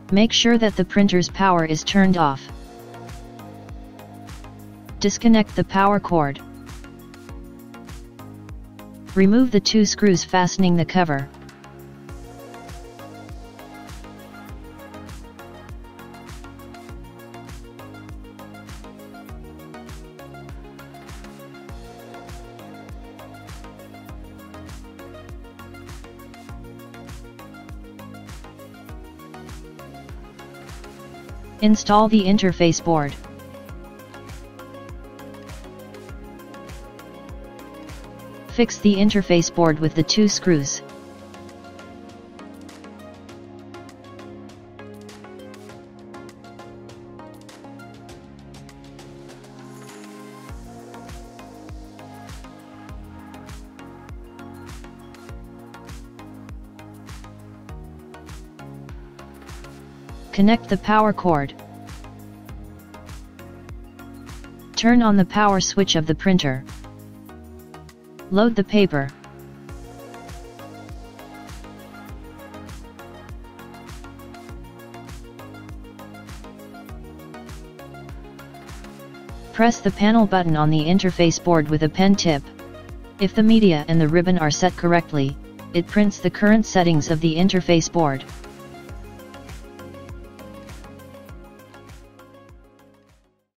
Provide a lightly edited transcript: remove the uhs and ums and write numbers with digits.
Make sure that the printer's power is turned off. Disconnect the power cord. Remove the 2 screws fastening the cover. Install the interface board. Fix the interface board with the 2 screws. Connect the power cord. Turn on the power switch of the printer. Load the paper. Press the panel button on the interface board with a pen tip. If the media and the ribbon are set correctly, it prints the current settings of the interface board.